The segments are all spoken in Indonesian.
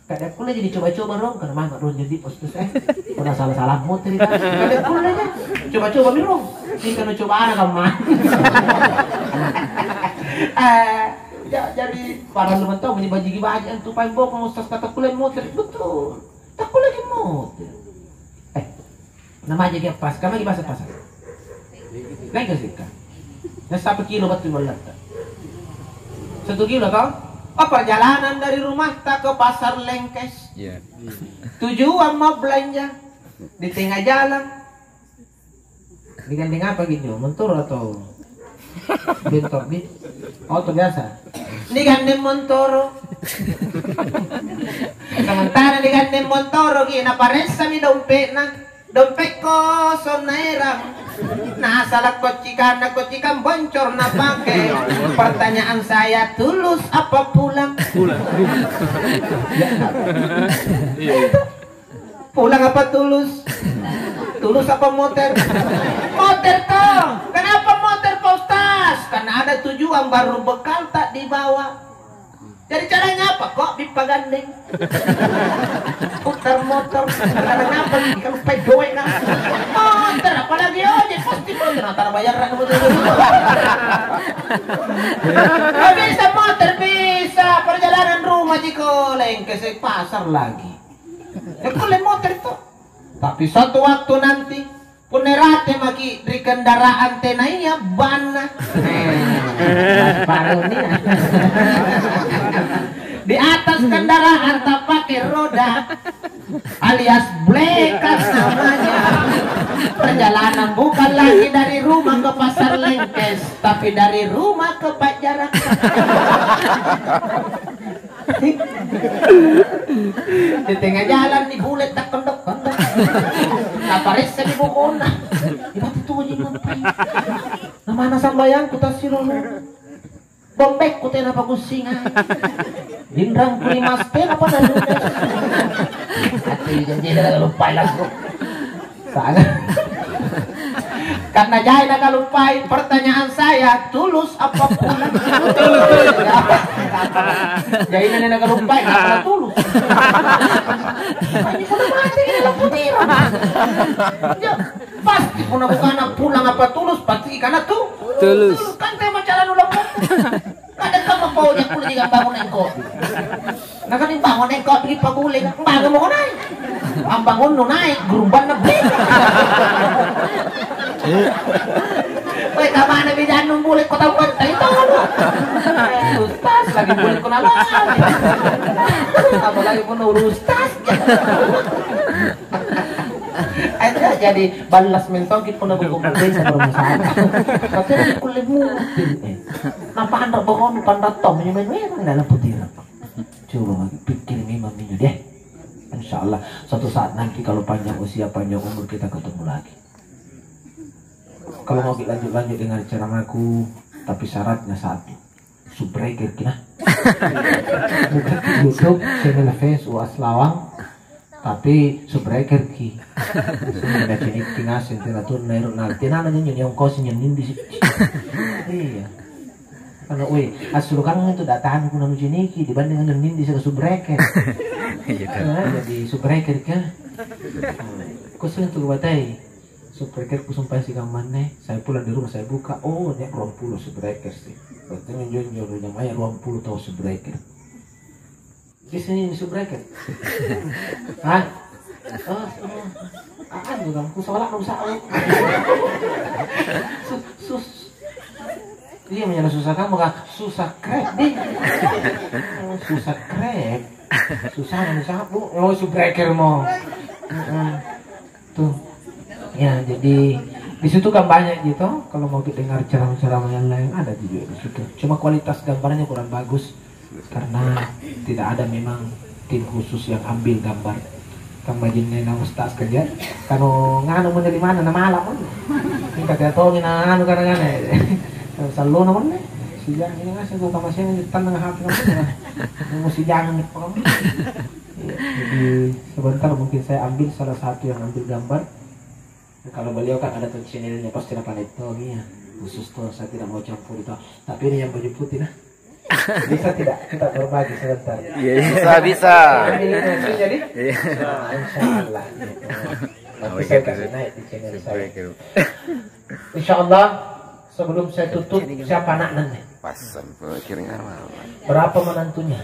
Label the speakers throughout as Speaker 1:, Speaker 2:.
Speaker 1: Kadang pula jadi coba-coba dong, karena mah dong jadi postus udah salah-salah motor itu. Kadang pula aja coba-coba mirong. Ini kan coba anak kamu. Jadi para lu mentau ini baju tuh paling bokong ustaz kata kulen motor betul. Tak kulen lagi motor. Nama aja kayak pas, kamu lagi pasar. Naik ke sini kan. Nah, 1 kilo betul belat. 1 kilo tau? Oh, perjalanan dari rumah tak ke pasar Lengkes.
Speaker 2: Iya.
Speaker 1: Tujuan mau belanja di tengah jalan. Digandeng apa gitu? Motor atau bentor di? Oh, itu biasa. Digandeng motor. Sementara digandeng motor, gina paresa mi dompet na. Dompet kosong nairang. Nah, salah kocikan boncor na pakai. Pertanyaan saya, tulus apa pulang? Pulang. Pulang apa tulus? Tulus apa motor? Motor toh. Kenapa motor Pak Ustaz? Karena ada tujuan baru bekal tak dibawa. Jadi caranya apa? Kok dipagandeng? Putar motor. Karena apa? Kalau pay doy na. Motor apalagi ojek pasti motor. Antara bayaran bisa motor bisa. Perjalanan rumah Cikoleng ke pasar lagi. Boleh motor itu. Tapi suatu waktu nanti punerate maki di kendaraan tenainya bana. Di atas kendaraan tak pakai roda alias blekas namanya. Perjalanan bukan lagi dari rumah ke pasar Lengkes, tapi dari rumah ke Pajarak. Di tengah jalan di bulet tak kondok-kondok. Naparis sa di bukona. Iba tuh aja ngapain. Namana sambayang ku tasiro. Bombek ku tena pagusingan. Dindrang ku limaste apa na lunas. Ati janji na lupa langsung. Sana. Karena jahil nakalupain pertanyaan saya, tulus apa pulang? Tulus. Jahil na nakalupain, apa tulus? Ini pun mati ini lang putih. Pasti pun bukan pulang apa tulus, pasti karena tuh tulus. Kan tema jalan ulang putih. Kadang kamu paunya kulit juga bangun engkau. Nah kan bangun engkau pergi paguling, bangun mau naik. Ang bangun no naik, gerumban na big. Woi, kamana bijan nung bulit ko tawag tayo to. Ustas lagi bulit ko na lang. Apa lagi pun urustas. Ada jadi balas mentong kita pun nabubuhay sa perumahan. Kasi kulit mo. Napakan na bawon pandatong yung meron na lang putira. Coba pikir memang minyo deh. Insya Allah suatu saat nanti kalau panjang usia panjang umur kita ketemu lagi. Kalau mau lanjut dengan ceramahku, tapi syaratnya satu, subbreaker kina. Bukan YouTube channel Face UAS Lawang, tapi subbreaker ki. Sudah jadi tinggal temperatur naik nanti namanya yang kosin yang ini iya. Karena asal kan itu datang pun namun jeniki dibanding dengan yang di sana subbreaker. Jadi subbreaker kan. Kosin itu batai. Subbreaker ku sampai si kamane, saya pulang di rumah saya buka, oh ini 20 subbreaker sih. Berarti menjunjung namanya 20 tahu subbreaker. Di sini subbreaker. Hah? Oh, juga ku salah salah. Dia menyala susah kamu kah? Susah krep deh. Susah krep. Susah bu. Oh subbreaker mau. Tuh. Ya jadi di situ kan banyak gitu. Kalau mau dengar ceramah-ceramah yang lain ada juga di situ. Cuma kualitas gambarnya kurang bagus karena tidak ada memang tim khusus yang ambil gambar. Kang bajinnya na ustaz kerja. Kalau nganu mo dari mana na malam mo. Yung kagatongin na ano kana-kana. Salo naman na. Sijang ini ngasih buka masih tanang hati kamu. Mau sijang pa kamu. Jadi sebentar mungkin saya ambil salah satu yang ambil gambar. Kalau beliau kan ada tuh channelnya pasti dapat itu ya khusus tuh saya tidak mau campur itu tapi ini yang baju putih nah Bisa tidak kita berbagi sebentar?
Speaker 2: Bisa.
Speaker 1: Jadi, insya Allah. Nanti saya kasih naik di channel saya. Insya Allah sebelum saya tutup, siapa anak nanti? Berapa menantunya?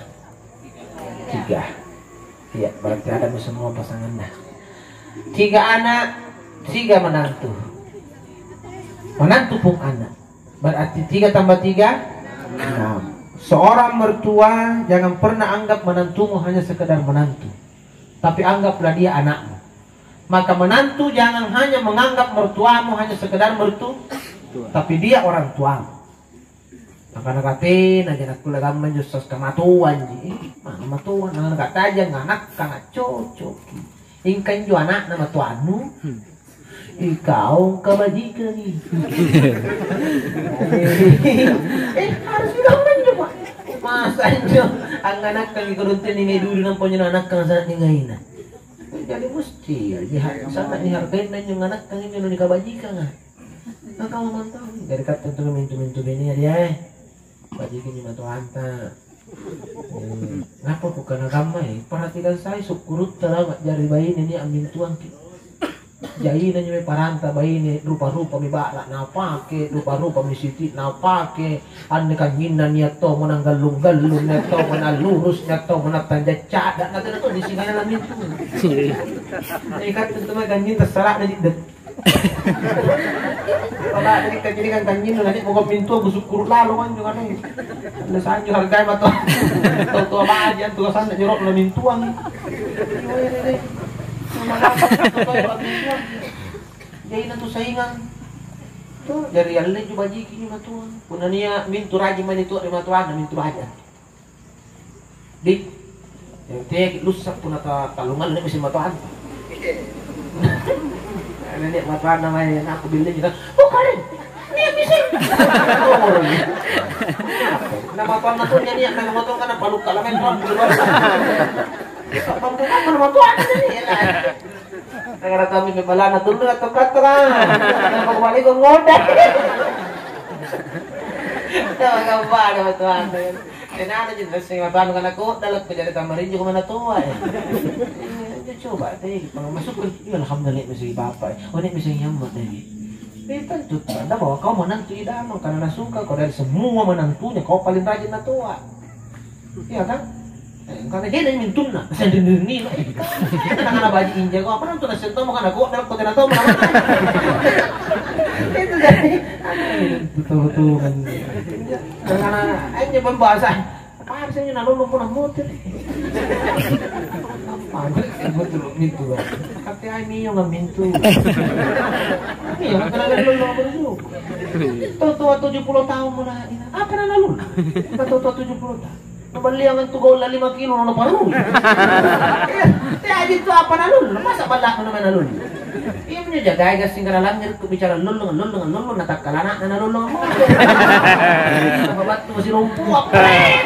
Speaker 1: 3. Iya, berarti ada semua pasangannya. 3 anak, 3 menantu. Menantu pun anak. Berarti 3 tambah 3, 6. Seorang mertua jangan pernah anggap menantumu hanya sekedar menantu, tapi anggaplah dia anakmu. Maka menantu jangan hanya menganggap mertuamu hanya sekedar mertu, tapi dia orang tuamu. Maka nakatin aja nak kula gaman justos kamatuan ji. Mana matuan nang kata aja nganak kang cocok. Ingkan ju anak nama tuanu. Ikaw kabajikan nih. Harus bilang aja Pak. Masa aja ang anak kang ikuruntin ni dulu ng ponyo anak kang sa ni ngayon. Jadi mesti sana dihargain na yung anak kang inyo ni kabajikan nga. Nakau mantau. Dari kata tu mintu bini dia. Bajikan yung matuanta. Ngapa bukan agamay? Perhatikan saya syukurut talaga jari bayi ini ang mintuan kita. Jai na nyo may paranta ba ini rupa-rupa may bala na pake rupa-rupa may siti na pake ane kanyinan niya to mo nang galung-galung niya to mo na lurus niya to mo na tanda tsada na to di singa na lamin to ikat ito may kanyin tasara na dikdat wala na diktat jadi kan kanyin na dik mo pinto busuk kurut lalo kan juga nih saan nyo hargay ma to to ba dyan to saan na nyo rok na mintuang jadi nanti saingan tuh dari yang lain coba jiki ni matuan puna niya mintu raji man itu ada matuan mintu raja dik yang teh lusak puna talungan ni mesti matuan ada ni matuan namanya aku bilang juga oh karen ni bisa nama matuan matuannya ni nama matuan kan palu kalamen pun pembukaan matuan ni negara kami bebalana dulu atau katra kembali ke ngoda tahu kabar ada tuan dan ada juga sing matuan kan aku dalam kejadian kamarin juga mana tua ya coba teh masuk ke alhamdulillah masih bapak oh ini bisa nyamuk tadi tentu tanda bahwa kau menantu idaman karena suka kau dari semua menantunya kau paling rajin na tua iya kan karena dia dari mintuna sendiri ni karena baji injak kau apa nanti nasi tahu makan aku dalam kota tahu makan itu jadi betul kan karena aja pembahasa apa harusnya nalulu pun motor apa betul mintu kata ini yang mintu iya karena lulu berju tua 70 tahun mulai apa lalu tua 70 tahun beli yang itu gol 5 kilo nono paru. Ya itu apa nalul? Masa balak nono nalul? Iya punya jaga guys sing kana langir bicara lulu natak kalana na lulu. Apa batu masih lumpuh apa?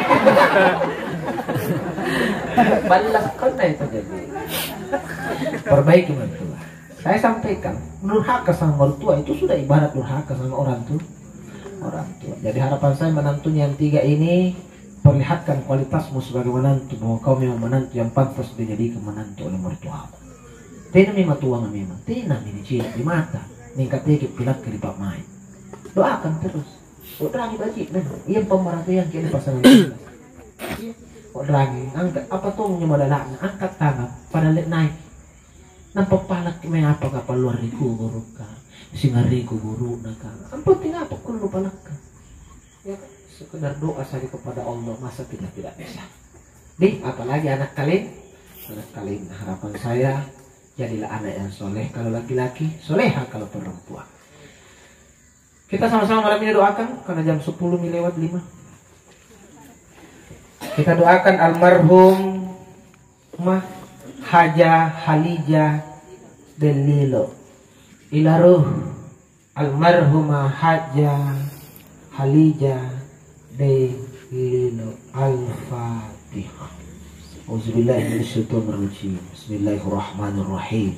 Speaker 1: Balak kan itu jadi. Perbaiki mertua. Saya sampaikan, durhaka sama mertua itu sudah ibarat durhaka sama orang tua. Jadi harapan saya menantunya yang 3 ini perlihatkan kualitasmu sebagai menantu bahwa kau memang menantu yang pantas dijadikan menantu oleh mertuamu. Tena memang tua memang, tena ini cilik di mata, ningkat tekip pilak ke lipat main. Doakan terus. Odragi baji, memang iya pemerhatian kini pasangan kita. Odragi, angkat apa tuh nyemadalakna, angkat tangan pada let naik. Nampak palak may apa ka paluar riku guru ka, singariku guru na ka. Ang penting apa kulo palak ka. Ya kan? Sekedar doa saja kepada Allah masa tidak bisa. Apalagi anak kalian harapan saya jadilah anak yang soleh kalau laki-laki, soleha kalau perempuan. Kita sama-sama malam ini doakan karena jam 10 lewat 5. Kita doakan almarhum Mah Haja Halija Delilo ilaruh almarhumah Haja Halija Delilo Al-Fatihah. Auzubillahi minasyaitonir rajim. Bismillahirrahmanirrahim.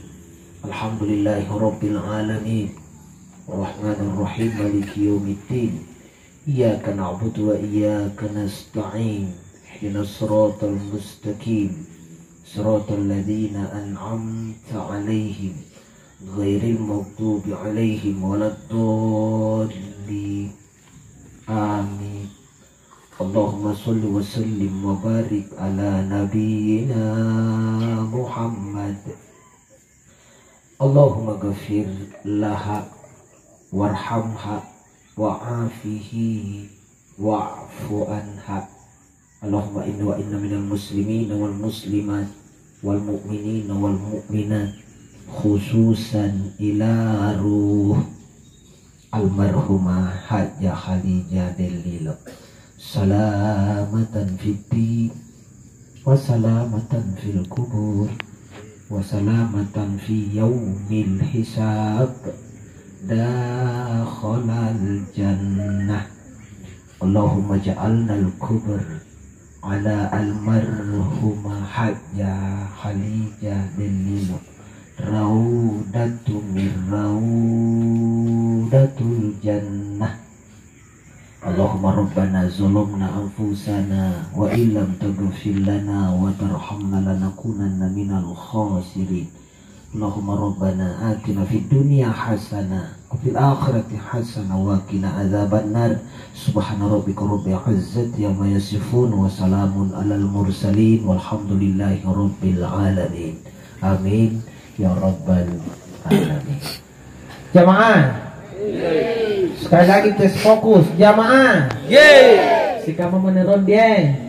Speaker 1: Alhamdulillahirabbil alamin. Arrahmanirrahim maliki yaumiddin. iyyaka na'budu wa iyyaka nasta'in ihdinas siratal mustaqim siratal ladzina an'amta 'alaihim ghairil maghdubi 'alaihim waladdallin. Amin. Allahumma sholli wa sallim wa barik ala nabiyyina Muhammad. Allahumma ghafir laha warhamha wa'afihi wa'fu anha. Allahumma inna minal muslimina wal muslimat wal mu'minina wal mu'minat khususan ila ruh almarhumah Hajjah Khadijah Delilo salamatan fid wa salamatan fil kubur wa salamatan fi yaumil hisab dakhalal jannah. Allahumma ja'alna al-kubur ala almarhumah Hajjah Khadijah Delilo raudatu min raudatul jannah. Allahumma rabbana zulumna anfusana wa illam taghfir lana wa tarhamna lanakunanna minal khasirin. Allahumma rabbana atina fid dunya hasanah wa fil akhirati hasanah wa qina adzabannar. Subhana rabbika rabbil izzati amma yasifun wa salamun alal mursalin walhamdulillahi rabbil alamin. Amin ya rabbal alamin. Jamaah, sekali lagi tes fokus jamaah. Si kamu meneron dia.